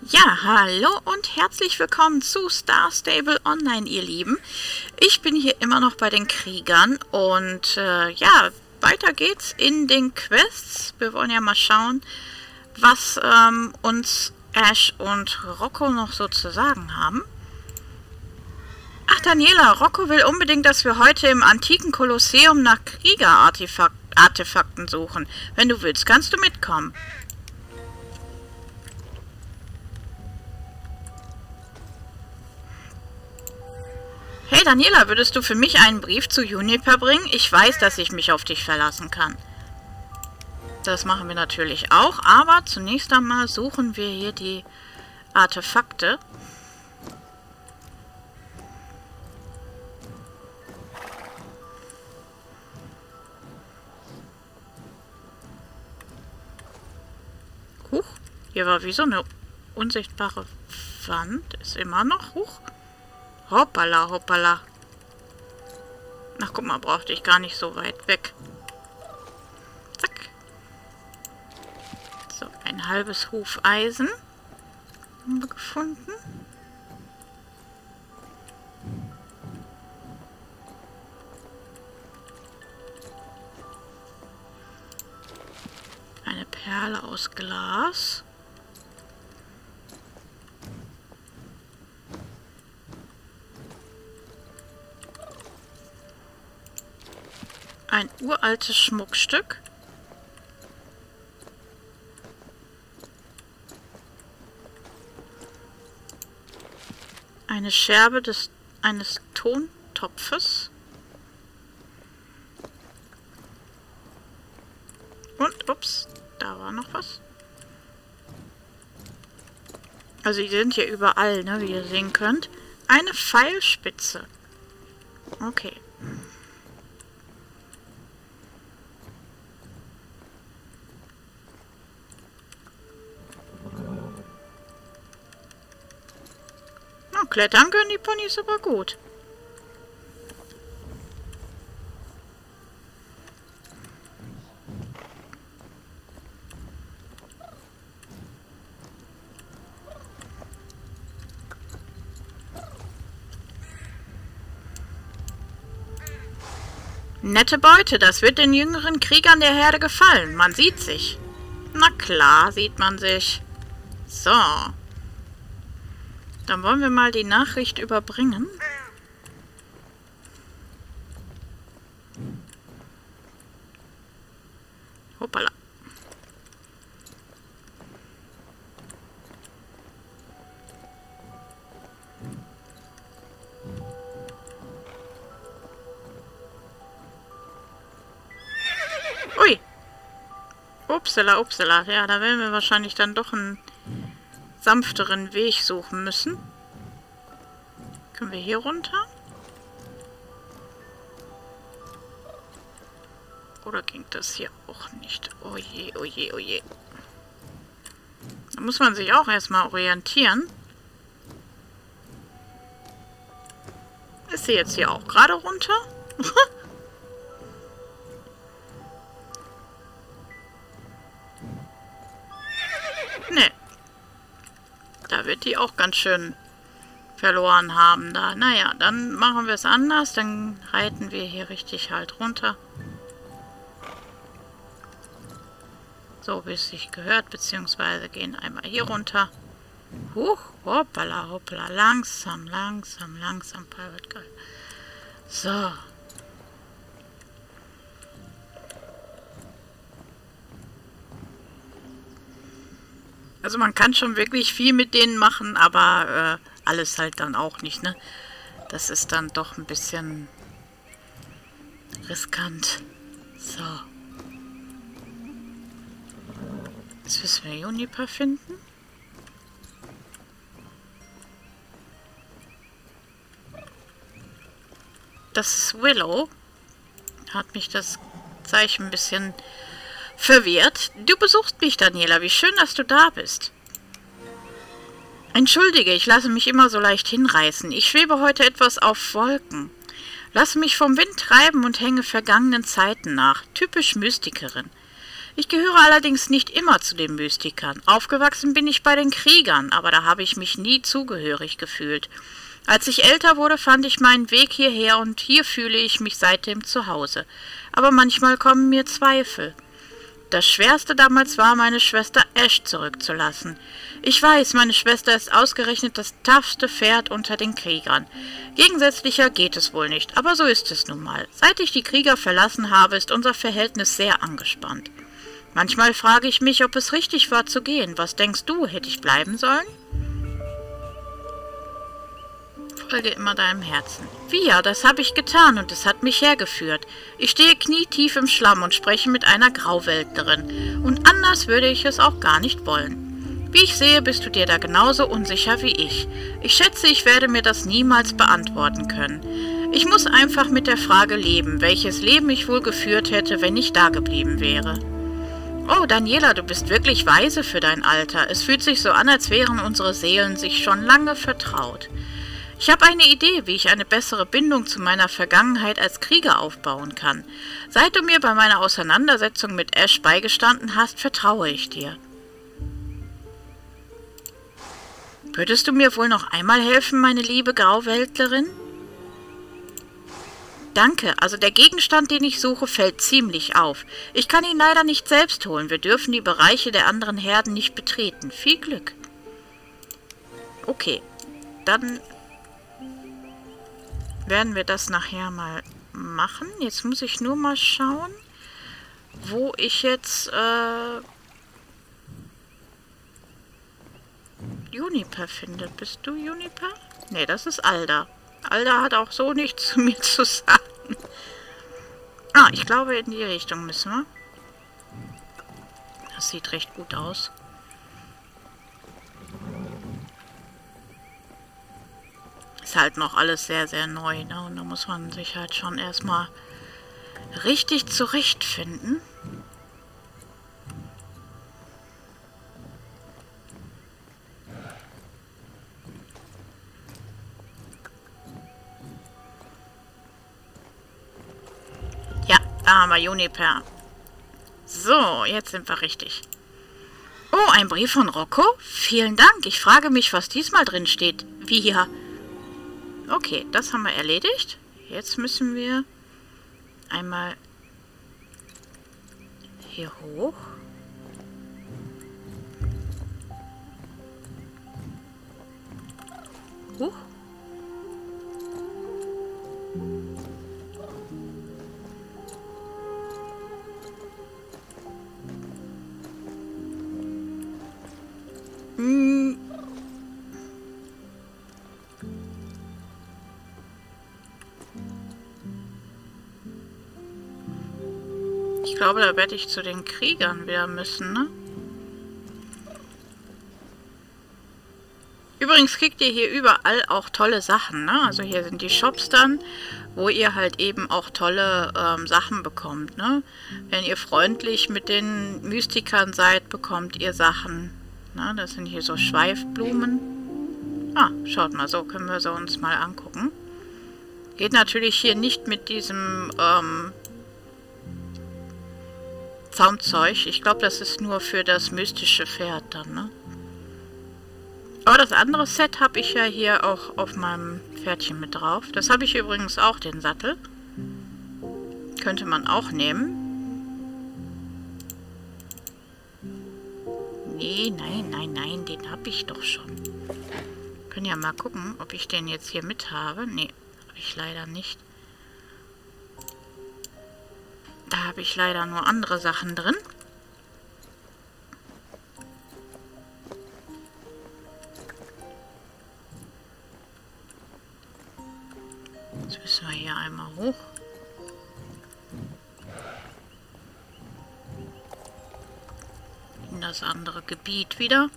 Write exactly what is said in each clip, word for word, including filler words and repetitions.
Ja, hallo und herzlich willkommen zu Star Stable Online, ihr Lieben. Ich bin hier immer noch bei den Kriegern und äh, ja, weiter geht's in den Quests. Wir wollen ja mal schauen, was ähm, uns Ash und Rocco noch so zu sagen haben. Ach, Daniela, Rocco will unbedingt, dass wir heute im antiken Kolosseum nach Kriegerartefakten suchen. Wenn du willst, kannst du mitkommen. Hey Daniela, würdest du für mich einen Brief zu Juniper bringen? Ich weiß, dass ich mich auf dich verlassen kann. Das machen wir natürlich auch, aber zunächst einmal suchen wir hier die Artefakte. Huch, hier war wie so eine unsichtbare Wand. Ist immer noch hoch. Hoppala, hoppala. Ach, guck mal, brauchte ich gar nicht so weit weg. Zack. So, ein halbes Hufeisen haben wir gefunden. Eine Perle aus Glas. Ein uraltes Schmuckstück. Eine Scherbe des, eines Tontopfes. Und, ups, da war noch was. Also die sind hier überall, ne, wie ihr sehen könnt. Eine Pfeilspitze. Okay. Klettern können die Ponys aber gut. Nette Beute, das wird den jüngeren Kriegern der Herde gefallen. Man sieht sich. Na klar, sieht man sich. So. Dann wollen wir mal die Nachricht überbringen. Hoppala. Ui. Upsala, upsala. Ja, da werden wir wahrscheinlich dann doch einen sanfteren Weg suchen müssen. Können wir hier runter? Oder ging das hier auch nicht? Oh je, oh je, oh je. Da muss man sich auch erstmal orientieren. Ist sie jetzt hier auch gerade runter? Ne. Da wird die auch ganz schön verloren haben da. Naja, dann machen wir es anders. Dann reiten wir hier richtig halt runter. So, wie es sich gehört. Beziehungsweise gehen einmal hier runter. Huch, hoppala, hoppala. Langsam, langsam, langsam. Pirate Girl. So. Also man kann schon wirklich viel mit denen machen, aber äh, alles halt dann auch nicht, ne? Das ist dann doch ein bisschen riskant. So. Jetzt müssen wir Juniper finden. Das ist Willow. Hat mich das Zeichen ein bisschen verwirrt. Du besuchst mich, Daniela. Wie schön, dass du da bist. Entschuldige, ich lasse mich immer so leicht hinreißen. Ich schwebe heute etwas auf Wolken. Lasse mich vom Wind treiben und hänge vergangenen Zeiten nach. Typisch Mystikerin. Ich gehöre allerdings nicht immer zu den Mystikern. Aufgewachsen bin ich bei den Kriegern, aber da habe ich mich nie zugehörig gefühlt. Als ich älter wurde, fand ich meinen Weg hierher und hier fühle ich mich seitdem zu Hause. Aber manchmal kommen mir Zweifel. Das Schwerste damals war, meine Schwester Ash zurückzulassen. Ich weiß, meine Schwester ist ausgerechnet das toughste Pferd unter den Kriegern. Gegensätzlicher geht es wohl nicht, aber so ist es nun mal. Seit ich die Krieger verlassen habe, ist unser Verhältnis sehr angespannt. Manchmal frage ich mich, ob es richtig war zu gehen. Was denkst du, hätte ich bleiben sollen? Folge immer deinem Herzen. Wie ja, das habe ich getan und es hat mich hergeführt. Ich stehe knietief im Schlamm und spreche mit einer Grauwäldlerin. Und anders würde ich es auch gar nicht wollen. Wie ich sehe, bist du dir da genauso unsicher wie ich. Ich schätze, ich werde mir das niemals beantworten können. Ich muss einfach mit der Frage leben, welches Leben ich wohl geführt hätte, wenn ich da geblieben wäre. Oh, Daniela, du bist wirklich weise für dein Alter. Es fühlt sich so an, als wären unsere Seelen sich schon lange vertraut. Ich habe eine Idee, wie ich eine bessere Bindung zu meiner Vergangenheit als Krieger aufbauen kann. Seit du mir bei meiner Auseinandersetzung mit Ash beigestanden hast, vertraue ich dir. Würdest du mir wohl noch einmal helfen, meine liebe Grauwäldlerin? Danke, also der Gegenstand, den ich suche, fällt ziemlich auf. Ich kann ihn leider nicht selbst holen. Wir dürfen die Bereiche der anderen Herden nicht betreten. Viel Glück. Okay, dann werden wir das nachher mal machen. Jetzt muss ich nur mal schauen, wo ich jetzt äh, Juniper finde. Bist du Juniper? Ne, das ist Alda. Alda hat auch so nichts zu mir zu sagen. Ah, ich glaube, in die Richtung müssen wir. Das sieht recht gut aus. Ist halt noch alles sehr, sehr neu, ne? Und da muss man sich halt schon erstmal richtig zurechtfinden. Ja, da haben wir Juniper. So, jetzt sind wir richtig. Oh, ein Brief von Rocco? Vielen Dank. Ich frage mich, was diesmal drin steht. Wie hier? Okay, das haben wir erledigt. Jetzt müssen wir einmal hier hoch. Hoch. Hm. Ich glaube, da werde ich zu den Kriegern wieder müssen, ne? Übrigens kriegt ihr hier überall auch tolle Sachen, ne? Also hier sind die Shops dann, wo ihr halt eben auch tolle ähm, Sachen bekommt, ne? Wenn ihr freundlich mit den Mystikern seid, bekommt ihr Sachen, ne? Das sind hier so Schweifblumen. Ah, schaut mal, so können wir sie uns mal angucken. Geht natürlich hier nicht mit diesem ähm, Zaumzeug. Ich glaube, das ist nur für das mystische Pferd dann, ne? Aber das andere Set habe ich ja hier auch auf meinem Pferdchen mit drauf. Das habe ich übrigens auch, den Sattel. Könnte man auch nehmen. Nee, nein, nein, nein, den habe ich doch schon. Können ja mal gucken, ob ich den jetzt hier mit habe. Nee, habe ich leider nicht. Da habe ich leider nur andere Sachen drin. Jetzt müssen wir hier einmal hoch. In das andere Gebiet wieder.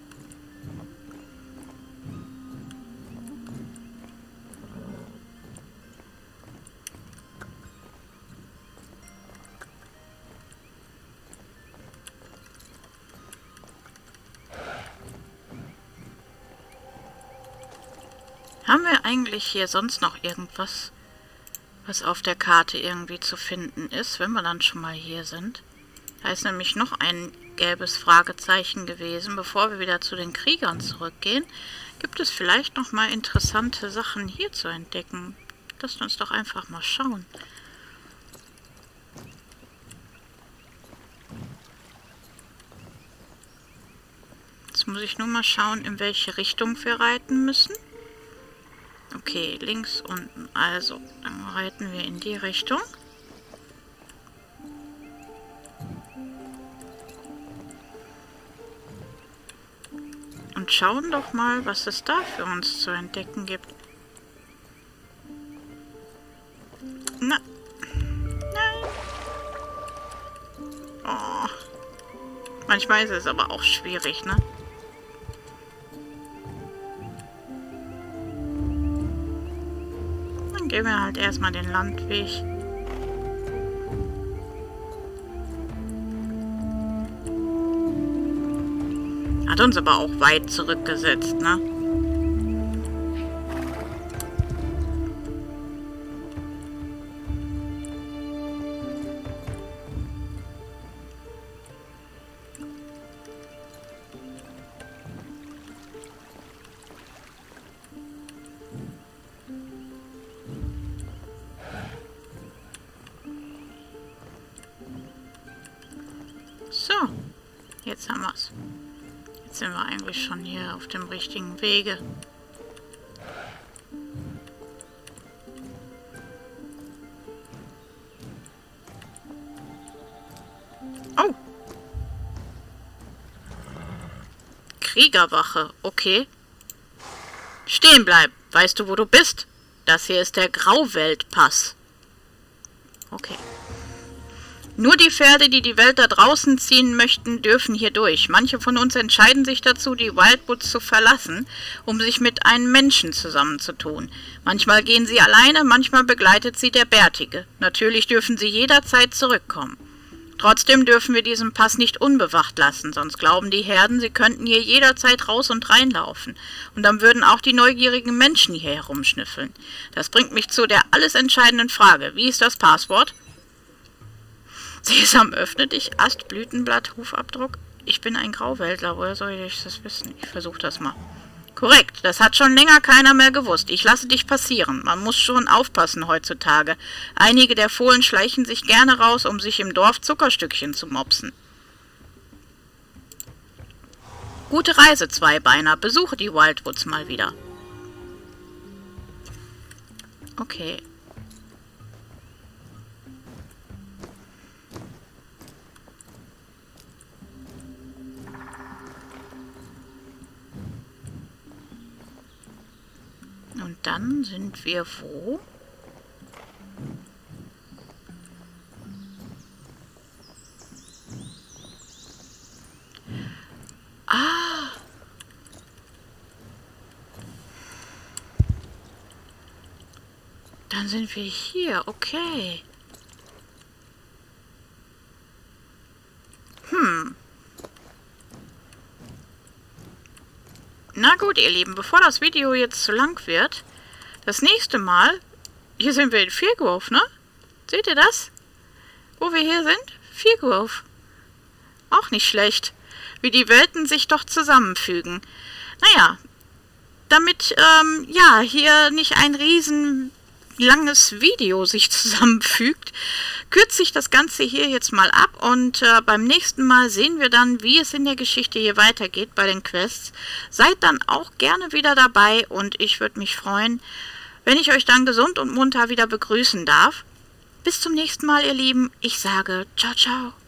Haben wir eigentlich hier sonst noch irgendwas, was auf der Karte irgendwie zu finden ist, wenn wir dann schon mal hier sind? Da ist nämlich noch ein gelbes Fragezeichen gewesen. Bevor wir wieder zu den Kriegern zurückgehen, gibt es vielleicht noch mal interessante Sachen hier zu entdecken. Lasst uns doch einfach mal schauen. Jetzt muss ich nur mal schauen, in welche Richtung wir reiten müssen. Okay, links unten. Also, dann reiten wir in die Richtung. Und schauen doch mal, was es da für uns zu entdecken gibt. Na. Nein. Oh. Manchmal ist es aber auch schwierig, ne? Dann gehen wir halt erstmal den Landweg. Hat uns aber auch weit zurückgesetzt, ne? So, jetzt haben wir es. Jetzt sind wir eigentlich schon hier auf dem richtigen Wege. Oh! Kriegerwache, okay. Stehen bleiben. Weißt du, wo du bist? Das hier ist der Grauweltpass. Okay. Nur die Pferde, die die Welt da draußen ziehen möchten, dürfen hier durch. Manche von uns entscheiden sich dazu, die Wildwoods zu verlassen, um sich mit einem Menschen zusammenzutun. Manchmal gehen sie alleine, manchmal begleitet sie der Bärtige. Natürlich dürfen sie jederzeit zurückkommen. Trotzdem dürfen wir diesen Pass nicht unbewacht lassen, sonst glauben die Herden, sie könnten hier jederzeit raus und reinlaufen. Und dann würden auch die neugierigen Menschen hier herumschnüffeln. Das bringt mich zu der alles entscheidenden Frage. Wie ist das Passwort? Sesam, öffne dich. Ast, Blütenblatt, Hufabdruck. Ich bin ein Grauwäldler. Woher soll ich das wissen? Ich versuche das mal. Korrekt. Das hat schon länger keiner mehr gewusst. Ich lasse dich passieren. Man muss schon aufpassen heutzutage. Einige der Fohlen schleichen sich gerne raus, um sich im Dorf Zuckerstückchen zu mopsen. Gute Reise, Zweibeiner. Besuche die Wildwoods mal wieder. Okay. Und dann sind wir wo? Ah! Dann sind wir hier, okay. Hm. Na gut, ihr Lieben, bevor das Video jetzt zu lang wird, das nächste Mal, hier sind wir in Firgrove, ne? Seht ihr das? Wo wir hier sind? Firgrove. Auch nicht schlecht, wie die Welten sich doch zusammenfügen. Naja, damit, ähm, ja, hier nicht ein riesen langes Video sich zusammenfügt, kürze ich das Ganze hier jetzt mal ab und äh, beim nächsten Mal sehen wir dann, wie es in der Geschichte hier weitergeht bei den Quests. Seid dann auch gerne wieder dabei und ich würde mich freuen, wenn ich euch dann gesund und munter wieder begrüßen darf. Bis zum nächsten Mal, ihr Lieben. Ich sage ciao, ciao.